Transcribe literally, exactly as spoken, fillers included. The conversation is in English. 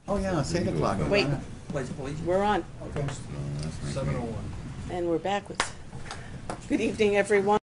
Oh, yeah, it's eight o'clock. Wait. Pledge of allegiance. We're on, Okay. Seven oh one. and we're backwards. Good evening, everyone.